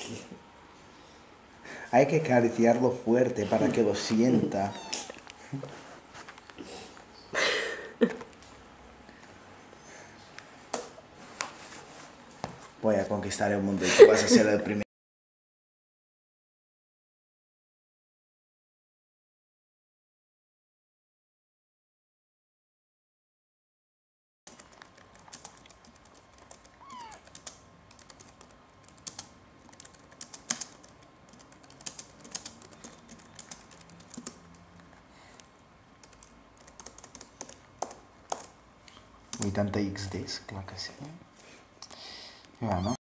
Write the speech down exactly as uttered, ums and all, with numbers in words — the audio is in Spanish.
Hay que acariciarlo fuerte para que lo sienta. Voy a conquistar el mundo y tú vas a ser el primero. vuitanta equis de, clar que sí. Ja, no?